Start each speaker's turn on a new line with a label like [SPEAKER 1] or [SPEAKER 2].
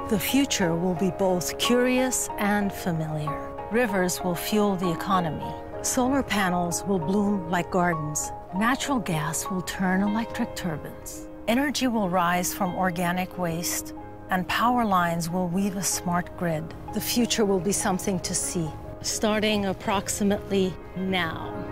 [SPEAKER 1] The future will be both curious and familiar. Rivers will fuel the economy. Solar panels will bloom like gardens. Natural gas will turn electric turbines. Energy will rise from organic waste, and power lines will weave a smart grid. The future will be something to see, starting approximately now.